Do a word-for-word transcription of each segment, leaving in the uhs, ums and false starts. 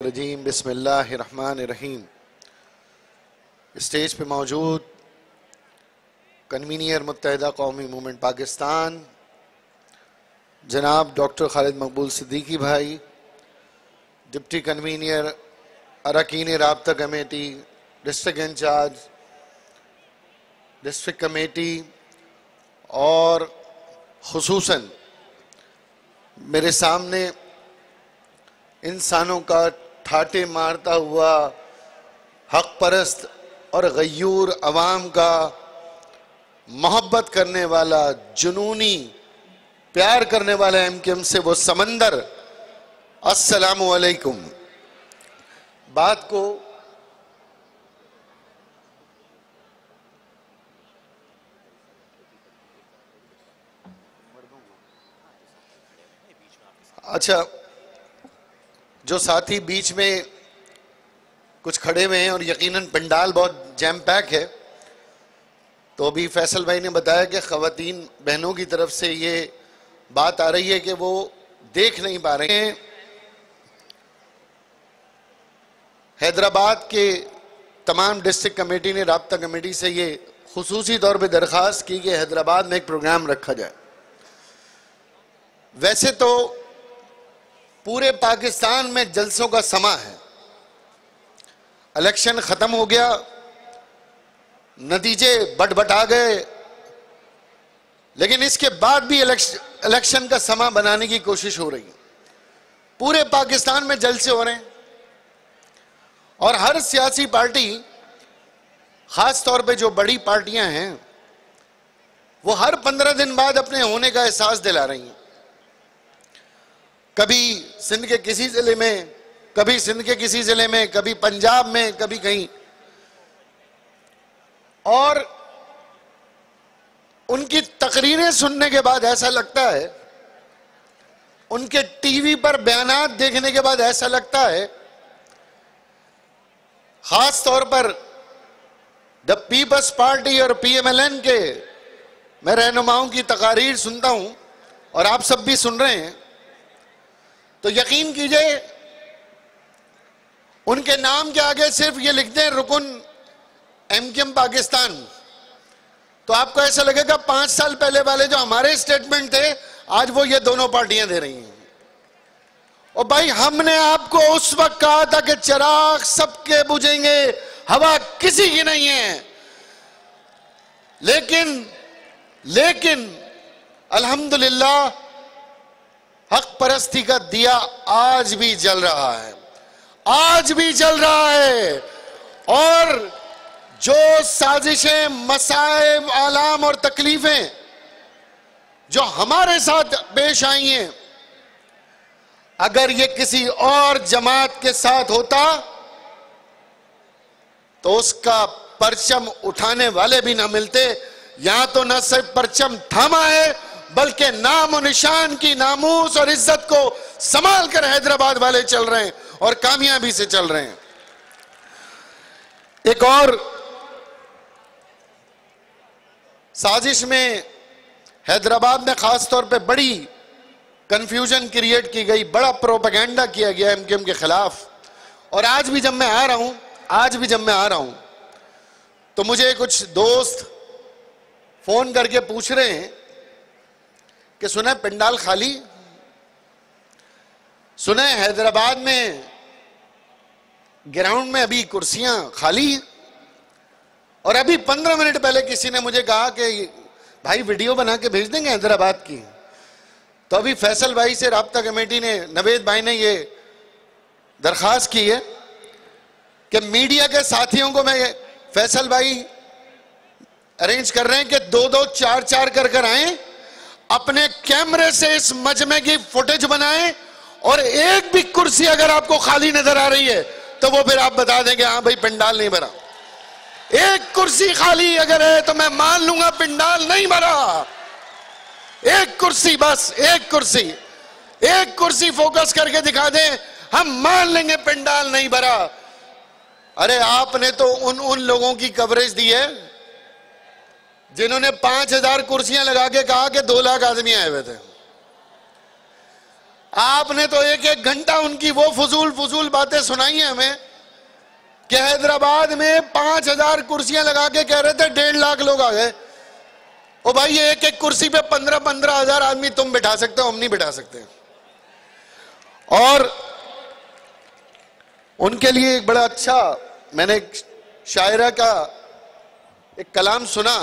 रजीम बिस्मिल्लाहिर्रहमानिर्रहीम। स्टेज पे मौजूद कन्वीनियर मुत्तहिदा कौमी मूवमेंट पाकिस्तान जनाब डॉक्टर खालिद मकबूल सिद्दीकी भाई, डिप्टी कन्वीनियर अरकान राब्ता committee, district incharge district committee और खुसूसन मेरे सामने इंसानों का ठाटे मारता हुआ हक परस्त और गयूर अवाम का मोहब्बत करने वाला, जुनूनी प्यार करने वाला एम के एम से वो समंदर, अस्सलामु अलैकुम। बात को अच्छा, जो साथी बीच में कुछ खड़े हुए हैं और यकीनन पंडाल बहुत जैम पैक है, तो अभी फैसल भाई ने बताया कि ख़वातीन बहनों की तरफ से ये बात आ रही है कि वो देख नहीं पा रहे हैं। हैदराबाद के तमाम डिस्ट्रिक्ट कमेटी ने राब्ता कमेटी से ये खुसूसी तौर पे दरख्वास्त की कि हैदराबाद में एक प्रोग्राम रखा जाए। वैसे तो पूरे पाकिस्तान में जलसों का समा है, इलेक्शन खत्म हो गया, नतीजे बटबटा गए, लेकिन इसके बाद भी इलेक्शन का समा बनाने की कोशिश हो रही है। पूरे पाकिस्तान में जलसे हो रहे हैं और हर सियासी पार्टी, खास तौर पे जो बड़ी पार्टियां हैं, वो हर पंद्रह दिन बाद अपने होने का एहसास दिला रही हैं। कभी सिंध के किसी जिले में, कभी सिंध के किसी जिले में, कभी पंजाब में, कभी कहीं, और उनकी तकरीरें सुनने के बाद ऐसा लगता है, उनके टीवी पर बयानात देखने के बाद ऐसा लगता है, खास तौर पर द पीपल्स पार्टी और पीएमएलएन के मैं रहनुमाओं की तकारीर सुनता हूं और आप सब भी सुन रहे हैं, तो यकीन कीजिए उनके नाम के आगे सिर्फ ये लिखते हैं रुकन एमकेएम पाकिस्तान, तो आपको ऐसा लगेगा पांच साल पहले वाले जो हमारे स्टेटमेंट थे आज वो ये दोनों पार्टियां दे रही हैं। और भाई, हमने आपको उस वक्त कहा था कि चिराग सबके बुझेंगे, हवा किसी की नहीं है, लेकिन लेकिन अल्हम्दुलिल्लाह हक परस्ती का दिया आज भी जल रहा है, आज भी जल रहा है। और जो साजिशें, मसाइब, आलाम और तकलीफें जो हमारे साथ पेश आई हैं, अगर ये किसी और जमात के साथ होता तो उसका परचम उठाने वाले भी ना मिलते। यहां तो न सिर्फ परचम थामा है, बल्कि नाम और निशान की नामूस और इज्जत को संभाल कर हैदराबाद वाले चल रहे हैं और कामयाबी से चल रहे हैं। एक और साजिश में हैदराबाद में खास तौर पे बड़ी कंफ्यूजन क्रिएट की गई, बड़ा प्रोपेगेंडा किया गया एमकेएम के खिलाफ। और आज भी जब मैं आ रहा हूं आज भी जब मैं आ रहा हूं तो मुझे कुछ दोस्त फोन करके पूछ रहे हैं कि सुने पंडाल खाली, सुने हैदराबाद में ग्राउंड में अभी कुर्सियां खाली, और अभी पंद्रह मिनट पहले किसी ने मुझे कहा कि भाई वीडियो बना के भेज देंगे हैदराबाद की। तो अभी फैसल भाई से राब्ता कमेटी ने, नवेद भाई ने ये दरखास्त की है कि मीडिया के साथियों को, मैं फैसल भाई अरेंज कर रहे हैं कि दो दो चार चार कर कर आए, अपने कैमरे से इस मजमे की फुटेज बनाएं, और एक भी कुर्सी अगर आपको खाली नजर आ रही है तो वो फिर आप बता देंगे हाँ भाई पंडाल नहीं भरा। एक कुर्सी खाली अगर है तो मैं मान लूंगा पंडाल नहीं भरा। एक कुर्सी, बस एक कुर्सी, एक कुर्सी फोकस करके दिखा दें, हम मान लेंगे पंडाल नहीं भरा। अरे आपने तो उन उन लोगों की कवरेज दी है जिन्होंने पांच हजार कुर्सियां लगा के कहा कि दो लाख आदमी आए हुए थे। आपने तो एक एक घंटा उनकी वो फजूल फजूल बातें सुनाई हैं हमें कि हैदराबाद में पांच हजार कुर्सियां लगा के कह रहे थे डेढ़ लाख लोग आ गए। ओ भाई, ये एक एक कुर्सी पे पंद्रह पंद्रह हजार आदमी तुम बिठा सकते हो, हम नहीं बिठा सकते। और उनके लिए एक बड़ा अच्छा, मैंने एक शायरा का एक कलाम सुना,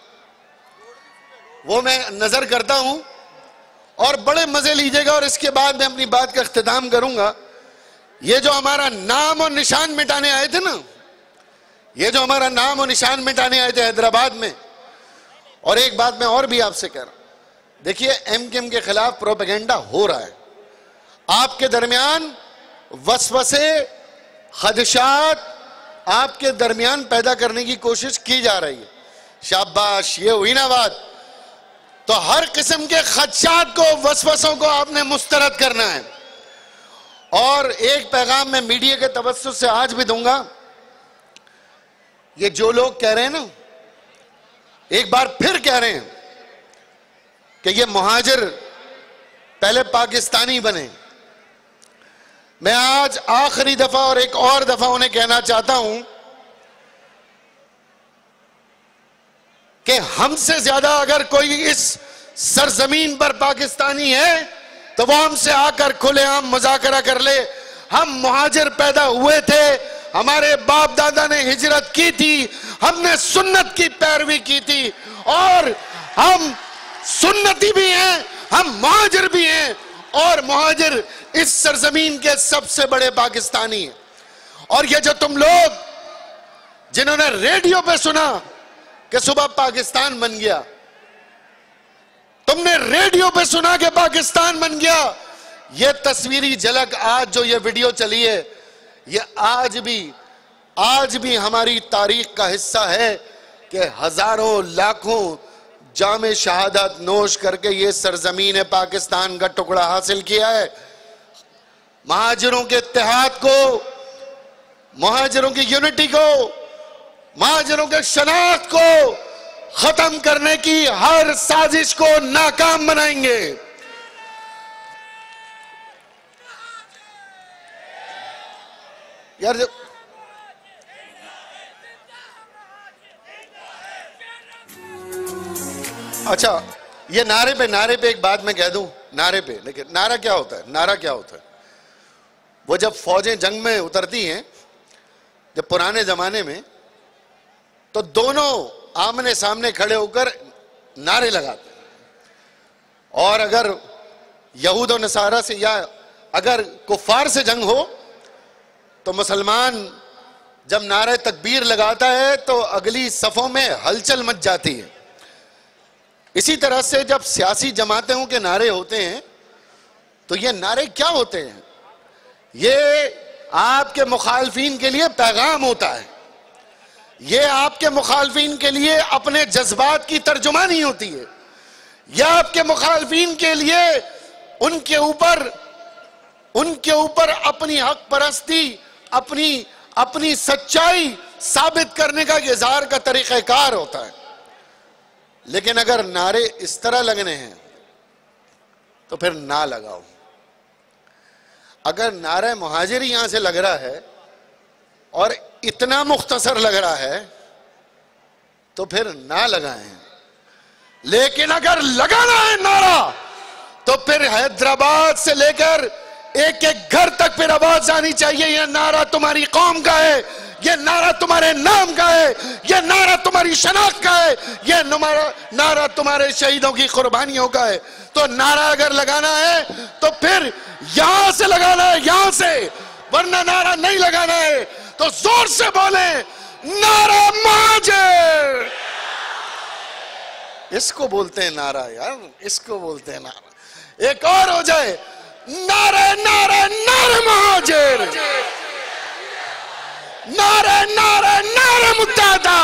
वो मैं नजर करता हूं और बड़े मजे लीजिएगा और इसके बाद मैं अपनी बात का इख्तिताम करूंगा। ये जो हमारा नाम और निशान मिटाने आए थे ना, ये जो हमारा नाम और निशान मिटाने आए थे हैदराबाद में, और एक बात मैं और भी आपसे कह रहा हूं, देखिए एमकेएम के खिलाफ प्रोपेगेंडा हो रहा है, आपके दरमियान वसवसे खदशात आपके दरमियान पैदा करने की कोशिश की जा रही है। शाबाश, ये हुई ना बात। तो हर किस्म के खदशात को, वसवसों को आपने मुस्तरद करना है। और एक पैगाम मैं मीडिया के तवज्जुह से आज भी दूंगा, ये जो लोग कह रहे हैं ना, एक बार फिर कह रहे हैं कि ये मुहाजिर पहले पाकिस्तानी बने, मैं आज आखिरी दफा और एक और दफा उन्हें कहना चाहता हूं कि हमसे ज्यादा अगर कोई इस सरजमीन पर पाकिस्तानी है तो वो हमसे आकर खुलेआम मुज़ाकरा कर ले। हम मुहाजिर पैदा हुए थे, हमारे बाप दादा ने हिजरत की थी, हमने सुन्नत की पैरवी की थी, और हम सुन्नती भी हैं, हम मुहाजिर भी हैं, और मुहाजिर इस सरजमीन के सबसे बड़े पाकिस्तानी हैं। और ये जो तुम लोग जिन्होंने रेडियो पे सुना कि सुबह पाकिस्तान बन गया, तुमने रेडियो पे सुना कि पाकिस्तान बन गया, ये तस्वीरी झलक आज जो ये वीडियो चली है, ये आज भी आज भी हमारी तारीख का हिस्सा है कि हजारों लाखों जामे शहादत नोश करके ये सरजमीन पाकिस्तान का टुकड़ा हासिल किया है। महाजिरों के इत्तेहाद को, महाजिरों की यूनिटी को, महाजिरों के शनाख्त को खत्म करने की हर साजिश को नाकाम बनाएंगे। यार जो अच्छा, ये नारे पे नारे पे एक बात मैं कह दूं, नारे पे, लेकिन नारा क्या होता है, नारा क्या होता है? वो जब फौजें जंग में उतरती हैं, जब पुराने जमाने में, तो दोनों आमने सामने खड़े होकर नारे लगाते हैं। और अगर यहूद और नसारा से या अगर कुफार से जंग हो तो मुसलमान जब नारे तकबीर लगाता है तो अगली सफों में हलचल मच जाती है। इसी तरह से जब सियासी जमातों के नारे होते हैं तो ये नारे क्या होते हैं? ये आपके मुखालफीन के लिए पैगाम होता है, ये आपके मुखालफीन के लिए अपने जज्बात की तर्जुमानी होती है, यह आपके मुखालफीन के लिए उनके ऊपर उनके ऊपर अपनी हक परस्ती, अपनी अपनी सच्चाई साबित करने का इज़हार का तरीक़ाकार होता है। लेकिन अगर नारे इस तरह लगने हैं तो फिर ना लगाओ। अगर नारा मुहाजिर यहां से लग रहा है और इतना मुख्तसर लग रहा है तो फिर ना लगाएं। लेकिन अगर लगाना है नारा तो फिर हैदराबाद से लेकर एक एक घर तक फिर आवाज आनी चाहिए, यह नारा तुम्हारी कौम का है, यह नारा तुम्हारे नाम का है, यह नारा तुम्हारी शनाख्त का है, यह नारा तुम्हारे शहीदों की कुर्बानियों का है। तो नारा अगर लगाना है तो फिर यहां से लगाना है, यहां से, वरना नारा नहीं लगाना है तो जोर से बोले नारा मुहाजिर। इसको बोलते हैं नारा यार, इसको बोलते हैं नारा। एक और हो जाए, नारे नारे नारे मुहाजिर, नारे नारे नारे मुत्तहदा।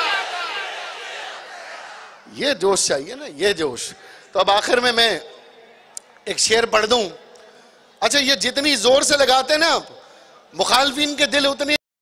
ये जोश चाहिए ना, ये जोश। तो अब आखिर में मैं एक शेर पढ़ दूं। अच्छा, ये जितनी जोर से लगाते हैं ना आप, मुखालफिन के दिल उतनी